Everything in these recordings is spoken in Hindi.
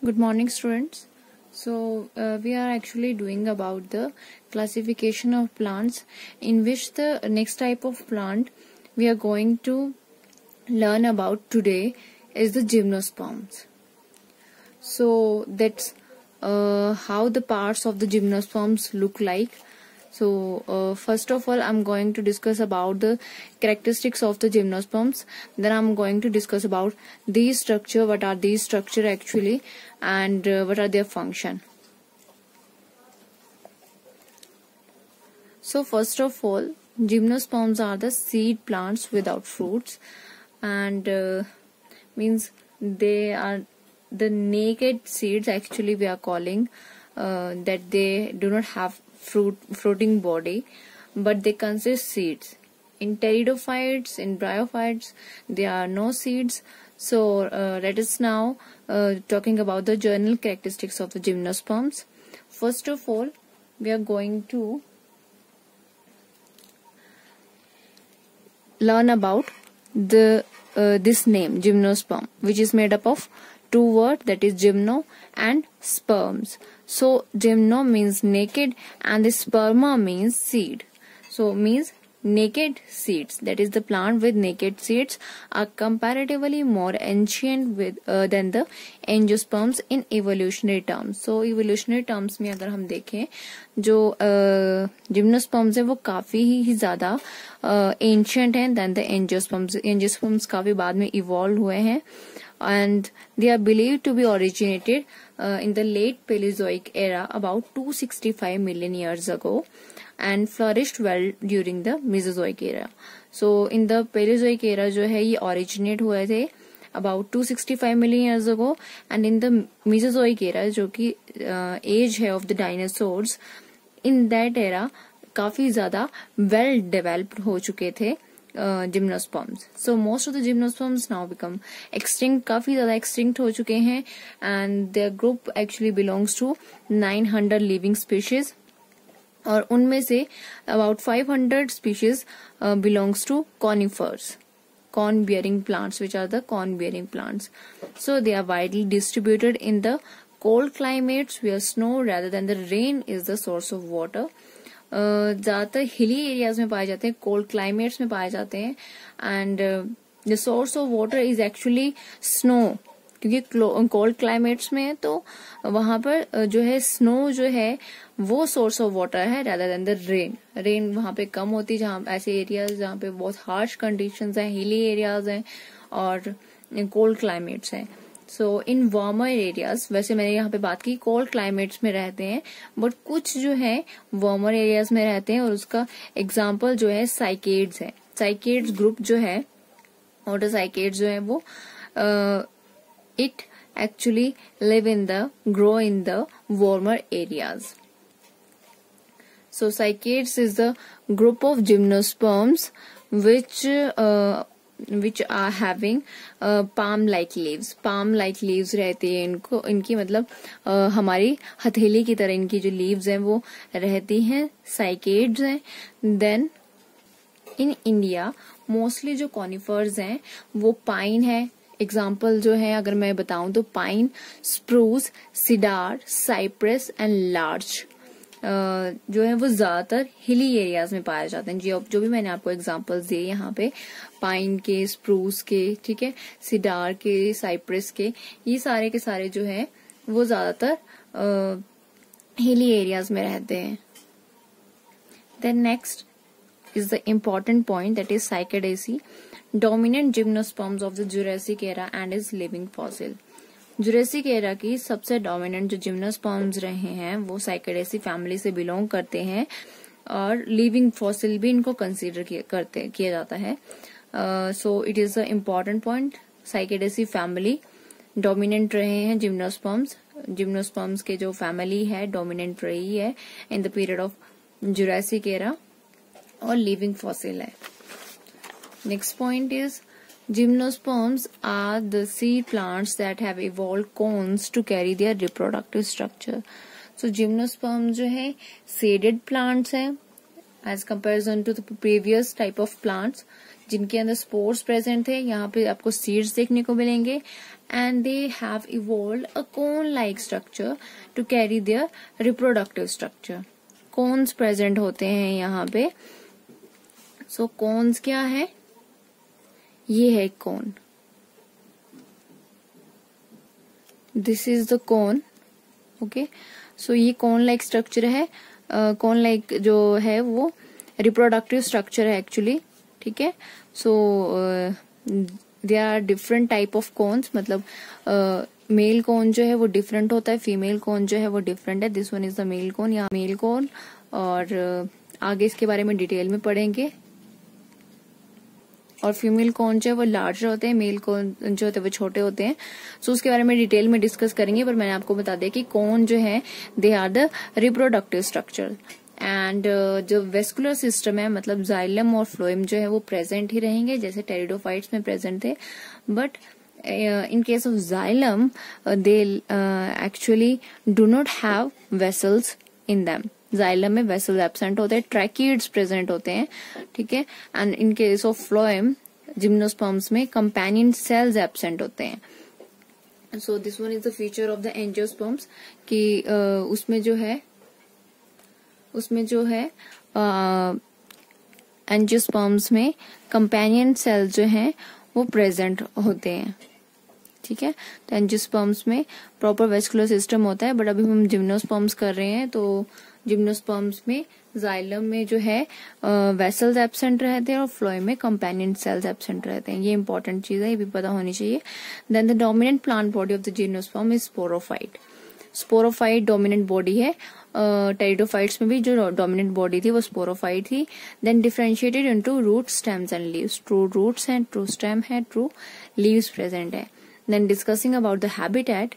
Good morning, students. We are actually doing about the classification of plants, in which the next type of plant we are going to learn about today is the gymnosperms. So that's how the parts of the gymnosperms look like. First of all, I'm going to discuss about the characteristics of the gymnosperms. Then I'm going to discuss about these structure, what are these structure actually, and what are their function. So first of all, gymnosperms are the seed plants without fruits, and means they are the naked seeds actually we are calling, that they do not have fruiting body, but they consist seeds. In pteridophytes, in bryophytes, there are no seeds. So let us now talking about the general characteristics of the gymnosperms. First of all, we are going to learn about the this name gymnosperm, which is made up of two words, that is gymno and sperms. So gymno means naked and the sperma means seed. So means naked seeds, that is the plant with naked seeds are comparatively more ancient than the angiosperms in evolutionary terms. So evolutionary terms में अगर हम देखें जो gymnosperms है वो काफी ही ज्यादा ancient हैं than the angiosperms. Angiosperms काफी बाद में evolved हुए हैं, and they are believed to be originated in the late Paleozoic era about 265 million years ago and flourished well during the Mesozoic era. So in the Paleozoic era जो है ये originate हुए थे about 265 million years ago, and in the Mesozoic era जो कि age है of the dinosaurs, in that era काफी ज्यादा well developed हो चुके थे gymnosperms. So most of the gymnosperms now become extinct, काफी ज्यादा extinct हो चुके हैं, and their group actually belongs to 900 living species, और उनमें से about 500 species belongs to conifers, corn bearing plants, which are the corn bearing plants. So they are widely distributed in the cold climates where snow rather than the rain is the source of water. ज्यादातर हिली एरियाज में पाए जाते हैं, कोल्ड क्लाइमेट्स में पाए जाते हैं, and the source of water is actually snow, क्योंकि कोल्ड क्लाइमेट्स में है तो वहां पर जो है स्नो जो है वो सोर्स ऑफ वाटर है rather than the rain. Rain वहां पे कम होती है, जहाँ ऐसे एरियाज जहाँ पे बहुत हार्श कंडीशंस हैं, हिली एरियाज हैं और कोल्ड क्लाइमेट्स हैं. सो इन वार्मर एरियाज, वैसे मैंने यहाँ पे बात की कोल्ड क्लाइमेट्स में रहते हैं, बट कुछ जो है वार्मर एरियाज में रहते हैं, और उसका एग्जाम्पल जो है साइकेड्स है. साइकेड्स ग्रुप जो है, और साइकेड्स जो है वो it actually grow in the warmer areas. So cycads is the group of gymnosperms which are having palm like leaves. palm like leaves रहती है इनको, इनकी मतलब हमारी हथेली की तरह इनकी जो leaves हैं वो रहती हैं, cycads हैं. Then in India mostly जो conifers हैं वो pine है. एग्जाम्पल जो है अगर मैं बताऊं तो pine, spruce, cedar, cypress and larch जो है वो ज्यादातर हिली एरियाज में पाए जाते हैं. जो भी मैंने आपको एग्जाम्पल्स दिए यहाँ पे, पाइन के, स्प्रूस के, ठीक है, सिडार के, साइप्रस के, ये सारे के सारे जो है वो ज्यादातर हिली एरियाज में रहते हैं. Then next is the important point, that is Cycadaceae, dominant gymnosperms of the Jurassic era and is living fossil. Jurassic era की सबसे dominant जो gymnosperms रहे हैं वो Cycadaceae फैमिली से बिलोंग करते हैं, और living fossil भी इनको कंसीडर किया जाता है. So it is the important point, Cycadaceae family dominant रहे हैं जिम्नोस्पर्म्स. जिम्नोस्पर्म्स के जो फैमिली है डोमिनेंट रही है in the period of Jurassic era, और लिविंग फॉसिल है. Next point is gymnosperms are the seed plants that have evolved cones to carry their reproductive structure. So gymnosperms जो है seeded plants हैं, as comparison to the previous type of plants जिनके अंदर स्पोर्स प्रेजेंट थे, यहाँ पे आपको सीड्स देखने को मिलेंगे and they have evolved a cone like structure to carry their reproductive structure. Cones present होते हैं यहाँ पे। सो कोन्स क्या है, ये है cone, this is the cone. Okay, so ये कोन लाइक स्ट्रक्चर है। कोन लाइक जो है वो रिप्रोडक्टिव स्ट्रक्चर है एक्चुअली, ठीक है। So there are different type of cones, मतलब मेल कोन जो है वो डिफरेंट होता है, फीमेल कोन जो है वो डिफरेंट है। This one is the male cone, या मेल कोन, और आगे इसके बारे में डिटेल में पढ़ेंगे। और फीमेल कोन जो है वो लार्जर होते हैं, मेल कोन जो होते हैं वो छोटे होते हैं। सो उसके बारे में डिटेल में डिस्कस करेंगे, पर मैंने आपको बता दिया कि कोन जो है they are the reproductive structure. And जो वेस्कुलर सिस्टम है, मतलब जाइलम और फ्लोएम जो है वो प्रेजेंट ही रहेंगे जैसे टेरिडोफाइट्स में प्रेजेंट थे। But in case of xylem they actually do not have vessels in them. xylem में vessels absent होते हैं, tracheids present होते हैं, ठीक है। and in case of phloem gymnosperms में companion cells absent होते हैं। so this one is the feature of the angiosperms कि उसमें जो है एंजियोस्पर्म्स में कंपेनियन सेल्स जो हैं वो प्रेजेंट होते हैं, ठीक है। तो एंजियोस्पर्म्स में प्रॉपर वेस्कुलर सिस्टम होता है, बट अभी हम जिम्नोस्पर्म्स कर रहे हैं। तो जिम्नोस्पर्म्स में जाइलम में जो है वेसल्स एब्सेंट रहते हैं और फ्लोएम में कंपेनियन सेल्स एब्सेंट रहते हैं। ये इंपॉर्टेंट चीज है, ये भी पता होनी चाहिए। Then the dominant plant body of the gymnosperm is sporophyte. Sporophyte dominant body है। टेरिडोफाइट्स में भी जो डोमिनेंट बॉडी थी वो स्पोरोफाइट थी। Then differentiated into root, stems and leaves. True roots हैं, ट्रू स्टेम है, ट्रू लीव्स प्रेजेंट है। Then discussing about the habitat,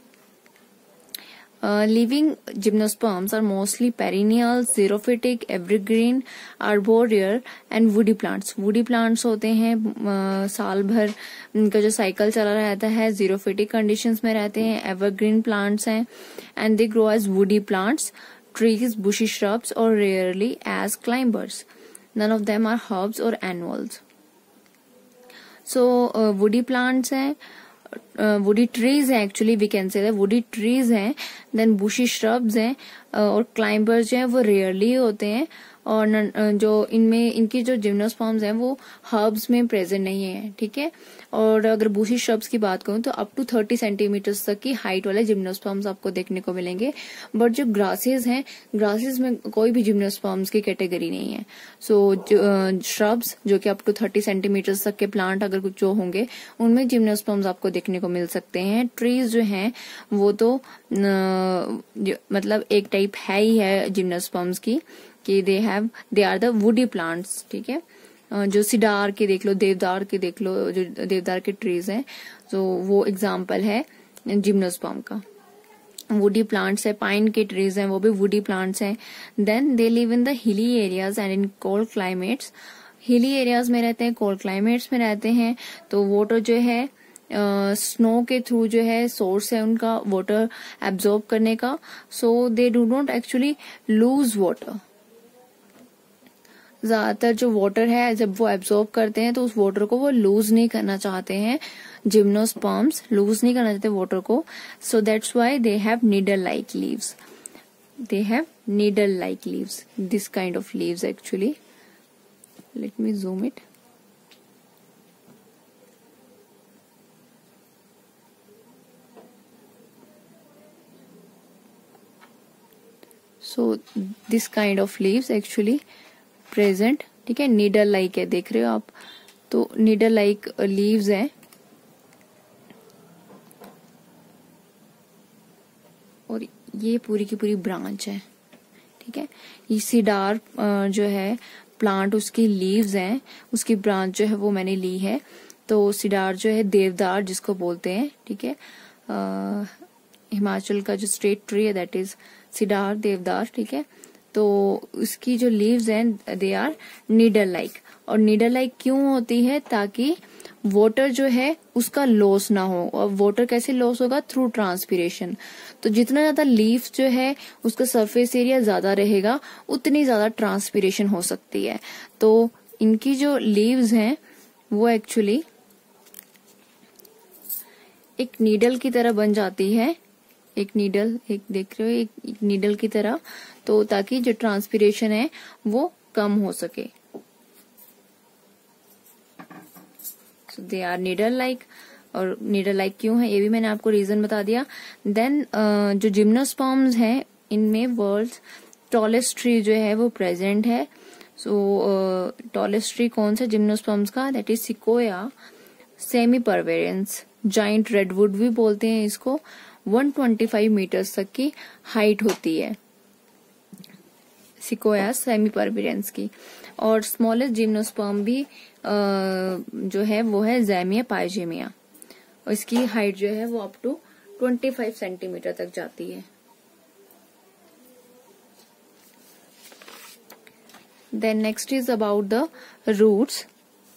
living gymnosperms are mostly perennial, xerophytic, evergreen, arboreal and woody plants. woody plants होते हैं साल भर उनका जो साइकिल चला रहता है, xerophytic conditions में रहते हैं, evergreen plants हैं, and they grow as woody plants, trees, bushy shrubs or rarely as climbers. None of them are herbs or annuals. So woody plants हैं, वुडी ट्रीज है, actually we can say woody trees हैं। देन बुशी श्रब्स हैं और क्लाइंबर्स जो हैं वो रेयरली होते हैं। और जो इनमें इनकी जो जिम्नोस्पर्म्स हैं वो हर्ब्स में प्रेजेंट नहीं है, ठीक है। और अगर बुशी श्रब्स की बात करूं तो अप टू 30 सेंटीमीटर्स तक की हाइट वाले जिम्नोस्पर्म्स आपको देखने को मिलेंगे। बट जो ग्रासेस हैं, ग्रासेस में कोई भी जिम्नोस्पर्म्स की कैटेगरी नहीं है। सो श्रब्स जो कि अप टू 30 सेंटीमीटर्स तक के प्लांट अगर कुछ जो होंगे उनमें जिम्नोस्पर्म्स आपको देखने को मिल सकते हैं। ट्रीज जो हैं वो तो मतलब एक टाइप है ही है जिम्नोस्पर्म्स की कि they are the woody plants, ठीक है। जो सिडार के देख लो, देवदार के देख लो, जो देवदार के ट्रीज हैं, तो वो एग्जाम्पल है जिम्नोस्पर्म का। वुडी प्लांट्स है, पाइन के ट्रीज हैं वो भी वुडी प्लांट्स हैं। Then they live in the hilly areas and in cold climates. Hilly areas में रहते हैं, कोल्ड क्लाइमेट्स में रहते हैं। तो वाटर जो है स्नो के थ्रू जो है सोर्स है उनका वाटर एब्जॉर्ब करने का। So they do not actually lose water. ज्यादातर जो वाटर है जब वो एब्जॉर्ब करते हैं तो उस वाटर को वो लूज नहीं करना चाहते हैं। जिम्नोस्पर्म्स लूज नहीं करना चाहते वाटर को। So that's why they have needle like leaves. They have needle like leaves, this kind of leaves actually. Let me zoom it. So this kind of leaves actually present, ठीक है। नीडल लाइक है, देख रहे हो आप, तो नीडल लाइक लीव्स हैं। और ये पूरी की पूरी ब्रांच है, ठीक है। ये सिडार जो है प्लांट, उसकी लीव्स हैं, उसकी ब्रांच जो है वो मैंने ली है। तो सिडार जो है देवदार जिसको बोलते हैं, ठीक है। हिमाचल का जो स्टेट ट्री है दैट इज सिडार, देवदार, ठीक है। तो उसकी जो लीव्स हैं दे आर नीडल लाइक। और नीडल लाइक क्यों होती है? ताकि वाटर जो है उसका लॉस ना हो। और वाटर कैसे लॉस होगा? Through transpiration. तो जितना ज्यादा लीफ जो है उसका सरफेस एरिया ज्यादा रहेगा उतनी ज्यादा ट्रांसपीरेशन हो सकती है। तो इनकी जो लीव्स हैं वो एक्चुअली एक नीडल की तरह बन जाती है। एक नीडल, एक देख रहे हो, एक नीडल की तरह, तो ताकि जो ट्रांसपीरेशन है वो कम हो सके। So they are needle like. और नीडल लाइक क्यों है ये भी मैंने आपको रीजन बता दिया। देन जो जिम्नोस्पर्म्स है इनमें वर्ल्ड्स टॉलेस्ट ट्री जो है वो प्रेजेंट है। सो टॉलेस्ट ट्री कौन सा जिम्नोस्पर्म्स का? That is sequoia sempervirens. Giant redwood भी बोलते हैं इसको। 125 मीटर्स तक की हाइट होती है सिकोया सेमीपरवेरेंस की। और स्मॉलेस्ट जिम्नोस्पर्म भी जो है वो है ज़ैमिया पाइजेमिया। और इसकी हाइट जो है वो अप टू 25 सेंटीमीटर तक जाती है। Then next is about the roots.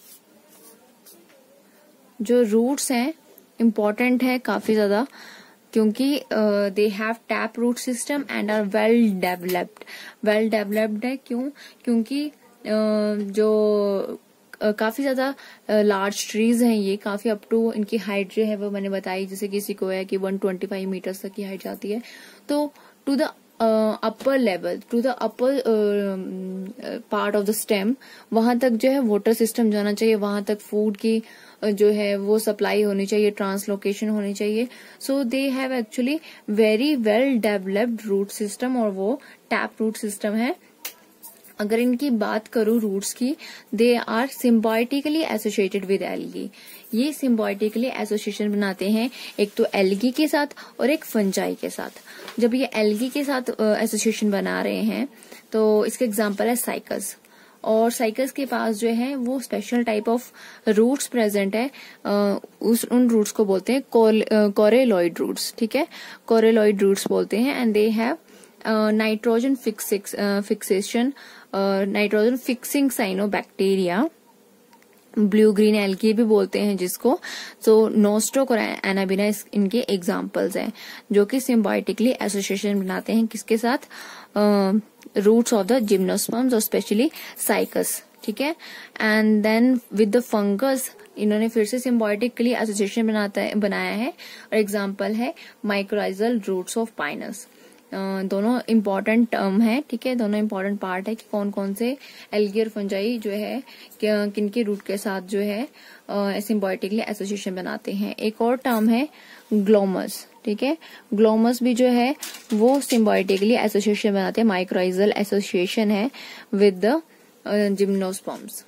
जो रूट्स हैं इम्पोर्टेंट है काफी ज्यादा, क्योंकि they have tap root system and are well developed. Well developed है क्यों? क्योंकि जो काफी ज्यादा लार्ज ट्रीज हैं ये, काफी अप टू इनकी हाइट जो है वो मैंने बताई, जैसे किसी को है कि 125 मीटर्स तक की हाइट जाती है। तो to the upper level, to the upper part of the stem, वहां तक जो है वाटर सिस्टम जाना चाहिए, वहां तक फूड की जो है वो सप्लाई होनी चाहिए, ट्रांसलोकेशन होनी चाहिए। So they have actually very well developed root system, और वो टैप रूट सिस्टम है। अगर इनकी बात करूं रूट्स की, they are symbiotically associated with algae. ये सिम्बायोटिकली एसोसिएशन बनाते हैं एक तो एल्गी के साथ और एक फंजाई के साथ। जब ये एल्गी के साथ एसोसिएशन बना रहे हैं तो इसका एग्जांपल है साइकस। और साइकस के पास जो है वो special type of roots present है। उन रूट्स को बोलते हैं कोरेलॉइड रूट्स। ठीक है, कोरेलॉइड रूट्स बोलते हैं। And they have nitrogen fixation, nitrogen fixing cyanobacteria, blue green algae भी बोलते हैं जिसको। सो नोस्ट्रोक और एनाबिना इनके एग्जाम्पल्स हैं जो कि सिम्बायोटिकली एसोसिएशन बनाते हैं किसके साथ? रूट्स ऑफ द जिम्नोस्पर्म्स और स्पेशली साइकस। ठीक है, and then with the fungus इन्होंने फिर से सिम्बायोटिकली एसोसिएशन बनाया है। और एग्जाम्पल है माइक्रोराइजल रूट्स ऑफ पाइनस। दोनों इम्पोर्टेंट टर्म है। ठीक है, दोनों इम्पोर्टेंट पार्ट है कि कौन कौन से एल्गी और फंजाई जो है किन के रूट के साथ जो है सिम्बायोटिकली एसोसिएशन बनाते हैं। एक और टर्म है ग्लोमस। ठीक है, ग्लोमस भी जो है वो सिम्बायोटिकली एसोसिएशन बनाते हैं, माइक्रोराइजल एसोसिएशन है with the gymnosperms.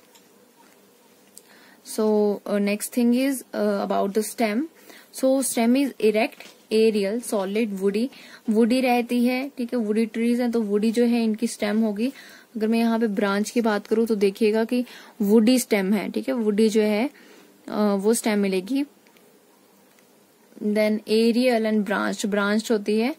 So next thing is about the stem. So stem is erect, aerial, solid, woody रहती है। ठीक है, वुडी ट्रीज हैं तो वुडी जो है इनकी स्टेम होगी। अगर मैं यहाँ पे ब्रांच की बात करूँ तो देखिएगा कि वुडी स्टेम है। ठीक है, वुडी जो है वो स्टेम मिलेगी। देन एरियल एंड ब्रांच होती है।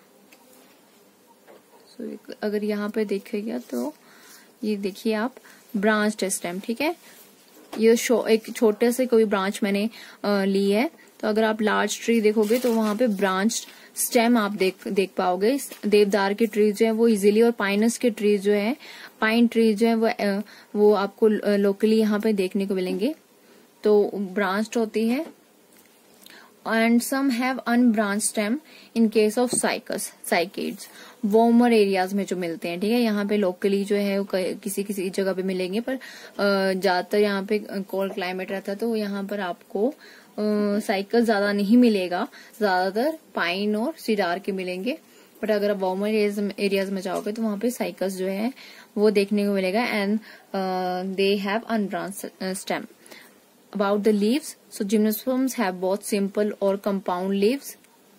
अगर यहाँ पे देखिएगा तो ये देखिए आप, ब्रांच स्टेम। ठीक है, ये एक छोटे से कोई ब्रांच मैंने ली है। तो अगर आप लार्ज ट्री देखोगे तो वहां पे ब्रांच स्टेम आप देख पाओगे। देवदार के ट्रीज जो है वो इजीली, और पाइनस के ट्रीज जो है, पाइन ट्रीज जो है वो आपको लोकली यहाँ पे देखने को मिलेंगे। तो ब्रांच्ड होती है। And some have unbranch stem in case of cycads, warmer areas में जो मिलते हैं। ठीक है, यहाँ पे लोकली जो है किसी किसी जगह पे मिलेंगे, पर ज्यादातर यहाँ पे कोल्ड क्लाइमेट रहता है तो यहाँ पर आपको साइकल ज्यादा नहीं मिलेगा, ज्यादातर पाइन और सिडार के मिलेंगे। बट अगर आप वार्मर एरियाज में जाओगे तो वहां पे साइकस जो है वो देखने को मिलेगा। And they have unbranch stem. About the leaves, so gymnosperms have both simple or compound leaves.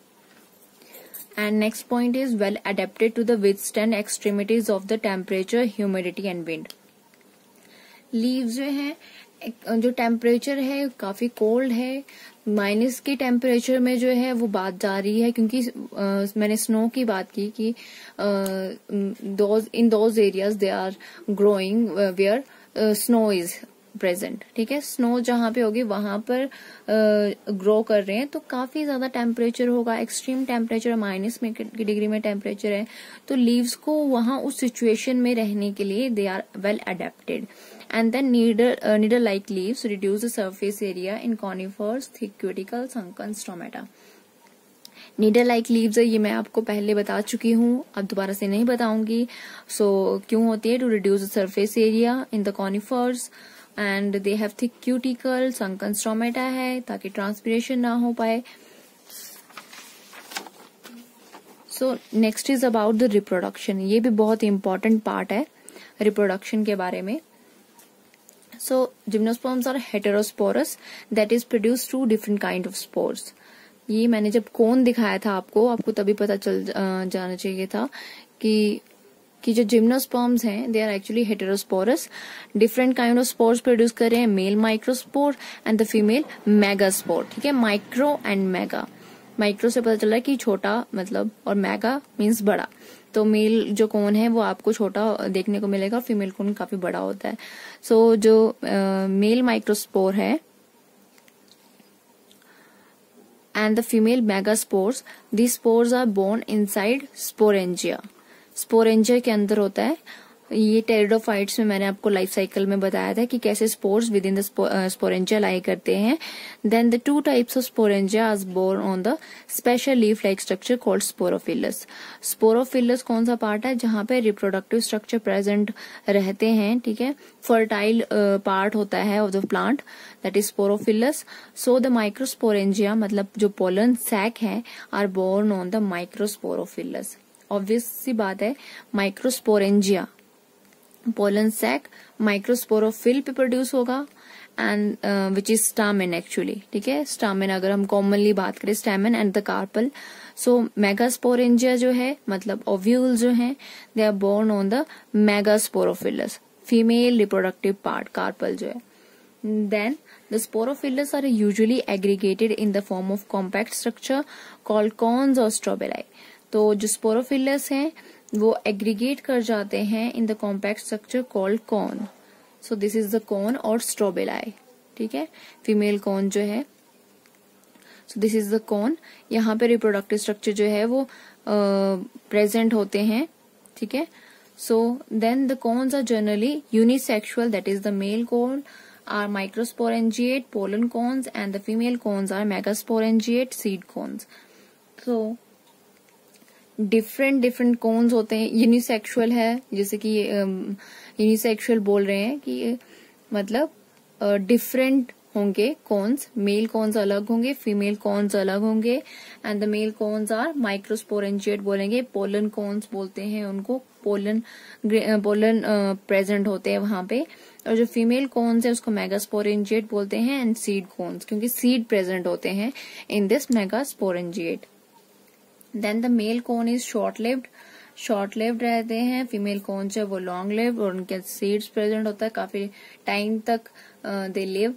And next point is well adapted to the withstand extremities of the temperature, humidity and wind. Leaves जो है, जो टेम्परेचर है काफी कोल्ड है, माइनस के टेम्परेचर में जो है वो बात जा रही है, क्योंकि मैंने स्नो की बात की कि in those areas they are growing where snow is present, ठीक है। स्नो जहां पे होगी वहां पर ग्रो कर रहे हैं, तो काफी ज्यादा टेम्परेचर होगा, एक्सट्रीम टेम्परेचर, माइनस में की डिग्री में टेम्परेचर है, तो लीव्स को वहां उस सिचुएशन में रहने के लिए they are well adapted. And then needle-like leaves reduce the surface area in conifers, thick cuticles, sunken stomata. Needle-like leaves है, ये मैं आपको पहले बता चुकी हूँ, अब दोबारा से नहीं बताऊंगी। क्यों होती है? To reduce the surface area in the conifers and they have thick cuticle, sunken stomata है, ताकि transpiration ना हो पाए। Next is about the reproduction. ये भी बहुत important part है reproduction के बारे में। Gymnosperms are heterosporous, that is produce two different kind of spores. ये मैंने जब कोन दिखाया था आपको तभी पता चल जाना चाहिए था कि जो जिम्नोस्पर्म्स हैं they are actually heterosporous, different kind of spores produce कर रहे हैं, male microspore and the female megaspore, ठीक है। माइक्रो एंड मेगा, माइक्रो से पता चल रहा है कि छोटा मतलब, और मेगा मीन्स बड़ा, तो मेल जो कोन है वो आपको छोटा देखने को मिलेगा, फीमेल कोन काफी बड़ा होता है। जो मेल माइक्रोस्पोर है and the female megaspores, these spores are born inside sporangia. Sporangia के अंदर होता है ये। टेरिडोफाइट्स में मैंने आपको लाइफ साइकिल में बताया था कि कैसे spores within the sporangia lie करते हैं। Then the two types of sporangia are borne on the special leaf like structure called sporophylls. Sporophylls कौन सा पार्ट है? जहां पे रिप्रोडक्टिव स्ट्रक्चर प्रेजेंट रहते हैं, ठीक है। फर्टाइल पार्ट होता है of the plant, that is sporophylls. So the microsporangia मतलब जो पोलन सैक है are borne on the microsporophylls. Obvious सी बात है, माइक्रोस्पोरेंजिया पोलन सैक माइक्रोस्पोरोफिल पे प्रोड्यूस होगा and which is stamen actually, ठीक है। स्टामेन अगर हम कॉमनली बात करें, stamen and the carpel. Megasporangia जो है मतलब ओव्यूल जो है they are borne on the megasporophylls, female reproductive part carpel जो है। Then the sporophylls are usually aggregated in the form of compact structure called cones or strobili. तो जो स्पोरोफिलस हैं वो एग्रीगेट कर जाते हैं in the compact structure called cone. So this is the cone और स्ट्रोबेलाई, ठीक है, फीमेल कॉन जो है। So this is the cone, यहाँ पे रिप्रोडक्टिव स्ट्रक्चर जो है वो प्रेजेंट होते हैं, ठीक है। So then the cones are generally unisexual, that is the male cone are microsporangiate pollen cones and the female cones are megasporangiate seed cones. So different cones होते हैं, यूनिसेक्सुअल है, जैसे कि यूनिसेक्सुअल बोल रहे हैं कि मतलब डिफरेंट होंगे कोन्स, मेल कोन्स अलग होंगे, फीमेल कोन्स अलग होंगे and the male cones are microsporangiate बोलेंगे, पोलन कोन्स बोलते हैं उनको, पोलन प्रेजेंट होते हैं वहां पे, और जो फीमेल कोन्स है उसको मेगास्पोरेंजिएट बोलते हैं एंड सीड कोन्स, क्योंकि सीड प्रेजेंट होते हैं in this megasporangiate. Then the male cone is short lived रहते हैं, फीमेल कोन जो है वो लॉन्ग लिव्ड और उनके सीड्स प्रेजेंट होता है, काफी टाइम तक they live.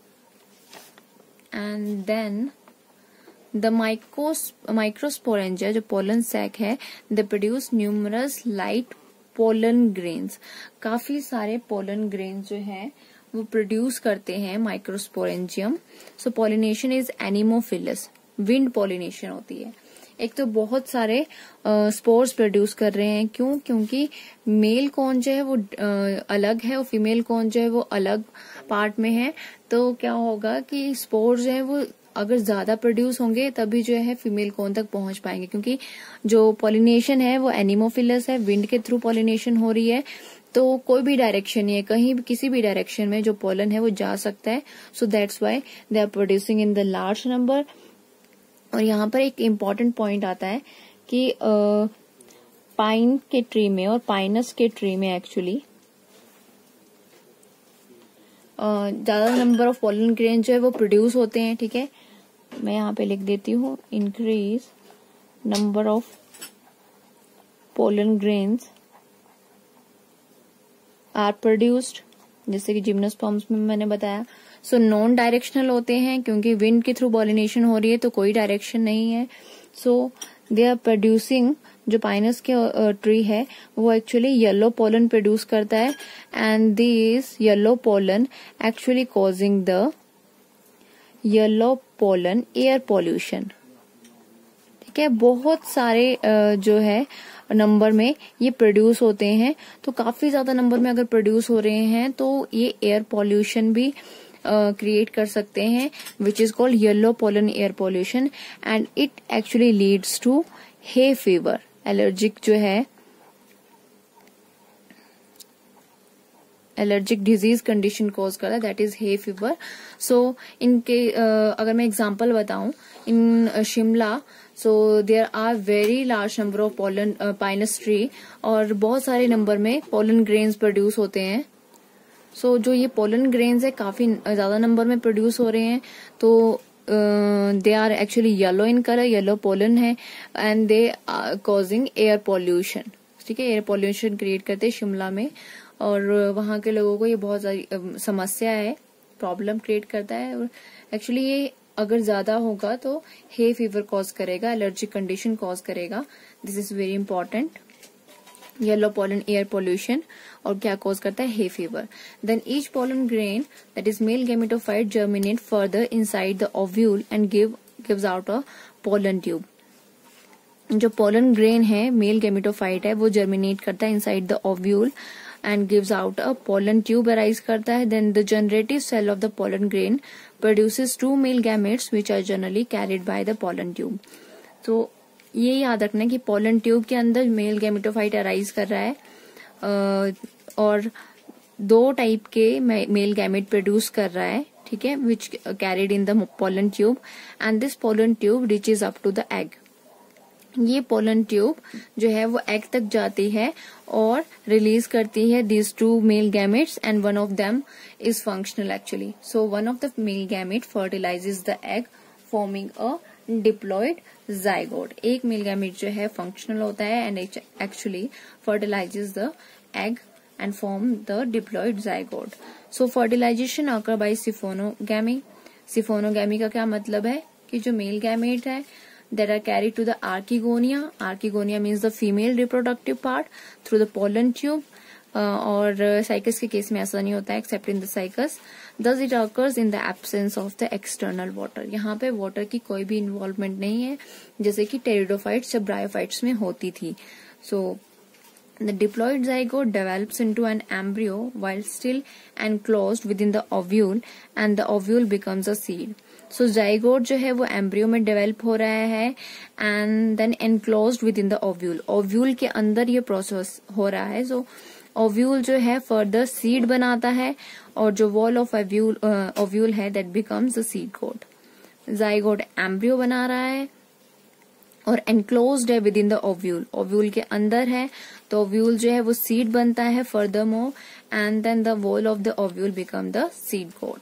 And then the microsporangia जो पोलन सैक है, they produce numerous light pollen grains, काफी सारे पोलन ग्रेन्स जो हैं वो प्रोड्यूस करते हैं microsporangium. So pollination is anemophilous, wind pollination होती है। एक तो बहुत सारे स्पोर्स प्रोड्यूस कर रहे हैं, क्यों? क्योंकि मेल कौन जो है वो अलग है और फीमेल कौन जो है वो अलग पार्ट में है, तो क्या होगा कि स्पोर्स जो है वो अगर ज्यादा प्रोड्यूस होंगे तभी जो है फीमेल कोन तक पहुंच पाएंगे, क्योंकि जो पॉलिनेशन है वो एनिमोफिलस है, विंड के थ्रू पॉलिनेशन हो रही है, तो कोई भी डायरेक्शन नहीं है, कहीं भी किसी भी डायरेक्शन में जो पोलन है वो जा सकता है। So that's why they are producing in the large number. और यहाँ पर एक इम्पॉर्टेंट पॉइंट आता है कि पाइन के ट्री में और पाइनस के ट्री में एक्चुअली ज्यादा नंबर ऑफ पोलन ग्रेन जो है वो प्रोड्यूस होते हैं, ठीक है। मैं यहाँ पे लिख देती हूँ, increase number of pollen grains are produced, जैसे कि जिम्नोस्पर्म्स में मैंने बताया। सो नॉन डायरेक्शनल होते हैं क्योंकि विंड के थ्रू पॉलिनेशन हो रही है तो कोई डायरेक्शन नहीं है. सो दे आर प्रोड्यूसिंग, जो पाइनस के ट्री है वो एक्चुअली येलो पोलन प्रोड्यूस करता है and this yellow pollen actually causing the yellow pollen air pollution. ठीक है, बहुत सारे जो है नंबर में ये प्रोड्यूस होते हैं, तो काफी ज्यादा नंबर में अगर प्रोड्यूस हो रहे हैं तो ये एयर पॉल्यूशन भी क्रिएट कर सकते हैं, which is called yellow pollen air pollution and it actually leads to hay fever. Allergic जो है, एलर्जिक डिजीज कंडीशन कॉज करता है, that is hay fever. So इनके अगर मैं एग्जांपल बताऊं, in Shimla so there are very large number of pollen Pinus tree और बहुत सारे नंबर में पोलन ग्रेन्स प्रोड्यूस होते हैं. सो जो ये पोलन ग्रेन्स है काफी ज्यादा नंबर में प्रोड्यूस हो रहे हैं, तो they are actually yellow in colour, yellow pollen है and they are causing air pollution. ठीक है, एयर पॉल्यूशन क्रिएट करते हैं शिमला में और वहां के लोगों को ये बहुत सारी समस्या है, प्रॉब्लम क्रिएट करता है. और एक्चुअली ये अगर ज्यादा होगा तो हे फीवर कॉज करेगा, एलर्जिक कंडीशन कॉज करेगा. This is very important. Yellow pollen air pollution और क्या कॉज करता है, hay fever. Then each pollen grain that is male gametophyte germinate further inside the ovule and gives out a pollen tube. जो पोलन ग्रेन है, मेल गैमेटोफाइट है, वो जर्मिनेट करता है inside the ovule and gives out a pollen tube arise करता है. Then the generative cell of the pollen grain produces two male gametes which are generally carried by the pollen tube. तो ये याद रखना कि pollen tube के अंदर मेल गैमेटोफाइट अराइज कर रहा है और दो टाइप के मेल गैमेट प्रोड्यूस कर रहा है. ठीक है, which carried in the pollen tube and this pollen tube reaches up to the egg. ये पोलन ट्यूब जो है वो एग तक जाती है और रिलीज करती है these two male gametes and one of them is functional actually. So one of the male gamete fertilizes the egg forming a diploid zygote. एक मेल गैमेट जो है फंक्शनल होता है and actually fertilizes the egg and form the diploid zygote. So fertilization occur by siphonogamy. Siphonogamy का क्या मतलब है कि जो मेल गैमेट है that are carried to the archegonia. Archegonia means the female reproductive part through the pollen tube. और साइकस के केस में ऐसा नहीं होता है except in the cycas. Thus it occurs in the absence of the external water. यहाँ पे water की कोई भी involvement नहीं है जैसे कि टेरिडोफाइट्स या ब्रायोफाइट्स में होती थी. So the diploid zygote develops into an embryo while still enclosed within the ovule and the ovule becomes a seed. So zygote जो है वो एम्ब्रियो में डेवलप हो रहा है and then enclosed within the ovule. Ovule के अंदर ये प्रोसेस हो रहा है. सो ओव्यूल जो है फर्दर सीड बनाता है और जो वॉल ऑफ ओव्यूल है that becomes the seed coat. Zygote embryo बना रहा है और एनक्लोज्ड है within the ovule. Ovule के अंदर है तो ओव्यूल जो है वो सीड बनता है further more and then the wall of the ovule become the seed coat.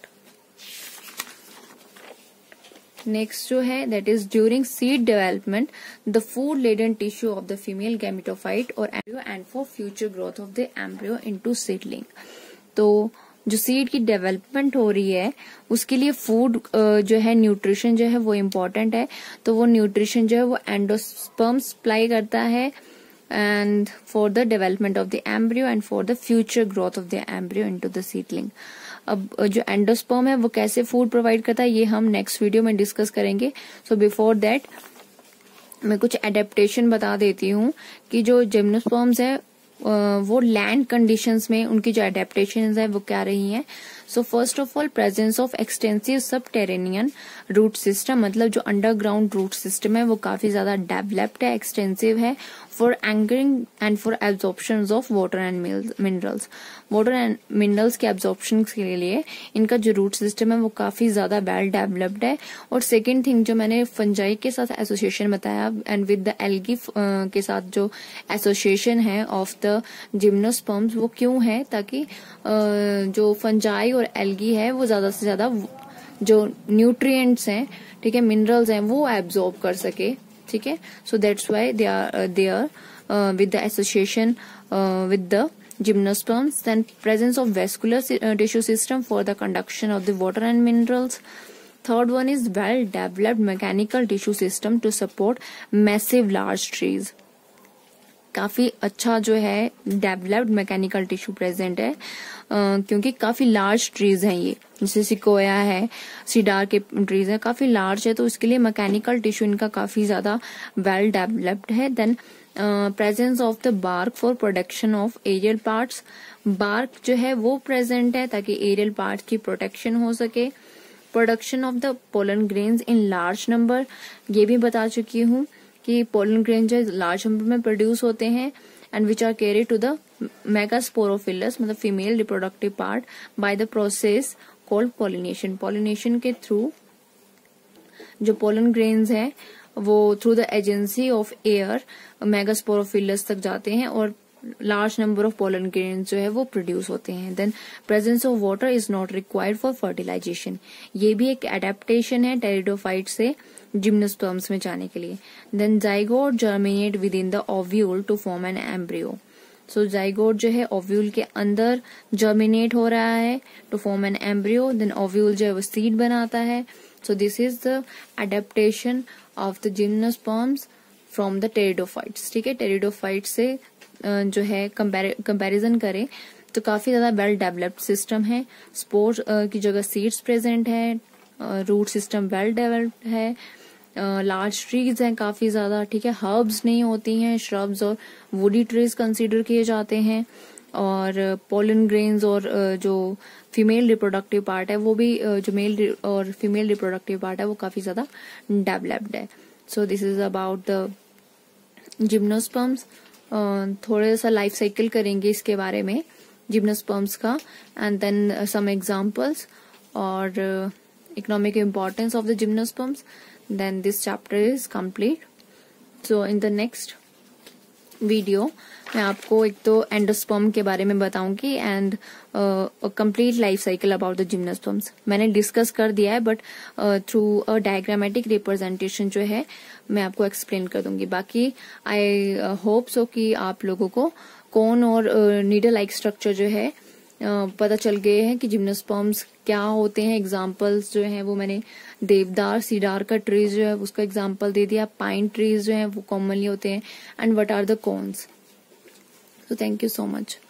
Next जो है that is during seed development the food laden tissue of the female gametophyte और embryo and for future growth of the embryo into seedling. तो जो सीड की डेवलपमेंट हो रही है उसके लिए फूड जो है न्यूट्रिशन जो है वो इम्पोर्टेंट है. तो वो न्यूट्रिशन जो है वो एंडोस्पर्म सप्लाई करता है and for the development of the embryo and for the future growth of the embryo into the seedling. अब जो एंडोस्पर्म है वो कैसे फूड प्रोवाइड करता है ये हम नेक्स्ट वीडियो में डिस्कस करेंगे. सो बिफोर दैट मैं कुछ एडेप्टेशन बता देती हूँ कि जो जिम्नोस्पर्म्स है वो लैंड कंडीशंस में उनकी जो एडेप्टेशन है वो क्या रही हैं. So first of all presence of extensive subterranean root system, मतलब जो अंडरग्राउंड रूट सिस्टम है वो काफी ज्यादा डेवलप्ड है, एक्सटेंसिव है for anchoring and for absorption of water and minerals. Water and minerals के एब्जॉर्प्शन के लिए इनका जो रूट सिस्टम है वो काफी ज्यादा वेल डेवलप्ड है. और सेकेंड थिंग जो मैंने फंजाई के साथ एसोसिएशन बताया एंड विद द एल्गी के साथ जो एसोसिएशन है ऑफ द जिम्नोस्पर्म्स वो क्यों है, ताकि जो फंजाई और एल्गी है वो ज्यादा से ज्यादा जो न्यूट्रिएंट्स हैं, ठीक है, मिनरल्स हैं, वो एब्जॉर्ब कर सके. ठीक है, so that's why they are with the association with the gymnosperms. Then presence of vascular tissue system for the conduction of the water and minerals. Third one is well developed mechanical tissue system to support massive large trees. काफी अच्छा जो है डेवलप्ड मैकेनिकल टिश्यू प्रेजेंट है, क्योंकि काफी लार्ज ट्रीज हैं ये, जैसे सिकोया है, सीडार के ट्रीज हैं, काफी लार्ज है, तो इसके लिए मैकेनिकल टिश्यू इनका काफी ज्यादा वेल डेवलप्ड है. Then presence of the bark for protection of aerial parts. Bark जो है वो प्रेजेंट है ताकि एरियल पार्ट की प्रोटेक्शन हो सके. Production of the pollen grains in large number, ये भी बता चुकी हूँ कि पोलन ग्रेन जो लार्ज नंबर में प्रोड्यूस होते हैं and which are carry to the megasporophylls, मतलब female reproductive part, by the process called pollination. Pollination के थ्रू जो पोलन ग्रेन्स हैं वो through the agency of air megasporophylls तक जाते हैं और large number of pollen grains जो है वो प्रोड्यूस होते हैं. Then presence of water is not required for fertilization. ये भी एक एडेप्टेशन है टेरिडोफाइट से जिम्नोस्पर्म्स में जाने के लिए. Then zygote germinate within the ovule to form an embryo. So zygote जो है ओव्यूल के अंदर जर्मिनेट हो रहा है to form an embryo. Then ovule जो है वो सीड बनाता है. So this is the adaptation of the gymnosperms from the pteridophytes. ठीक है, टेरिडोफाइट से जो है कंपैरिजन करें तो काफी ज्यादा वेल डेवलप्ड सिस्टम है. स्पोर की जगह सीड्स प्रेजेंट है, रूट सिस्टम वेल डेवलप्ड है, लार्ज ट्रीज हैं काफी ज्यादा. ठीक है, हर्ब्स नहीं होती हैं, श्रब्स और वुडी ट्रीज कंसीडर किए जाते हैं. और पोलन ग्रेन्स और जो फीमेल रिप्रोडक्टिव पार्ट है वो भी, जो मेल और फीमेल रिप्रोडक्टिव पार्ट है वो काफी ज्यादा डेवलप्ड है. So this is about the gymnosperms. थोड़ा सा लाइफ साइकिल करेंगे इसके बारे में जिम्नोस्पर्म्स का, एंड देन सम एग्जांपल्स और economic importance of the gymnosperms. Then this chapter is complete. So in the next video मैं आपको एक तो एंडोस्पर्म के बारे में बताऊंगी and complete life cycle about the gymnosperms. मैंने डिस्कस कर दिया है but through a diagrammatic representation जो है मैं आपको एक्सप्लेन कर दूंगी. बाकी आई होप सो कि आप लोगों को कोन और नीडल लाइक स्ट्रक्चर जो है पता चल गए हैं कि जिम्नोस्पर्म्स क्या होते हैं. एग्जाम्पल्स जो हैं वो मैंने देवदार, सीडार का ट्रीज जो है उसका एग्जाम्पल दे दिया. पाइन ट्रीज जो है वो कॉमनली होते हैं. And what are the cones. So thank you so much.